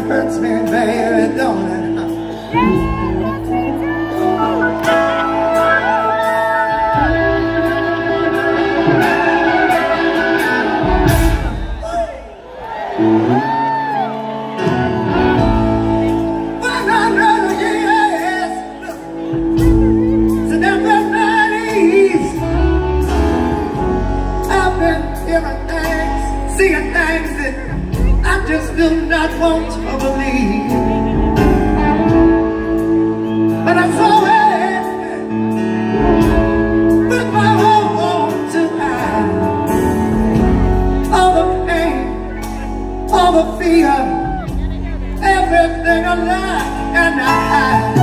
hurts me, baby, don't it? Well, I know, yes, so them melodies, I've been hearing things, seeing things that I just do not want to believe. But I saw it with my own two eyes. All the pain, all the fear, everything I like and I hide.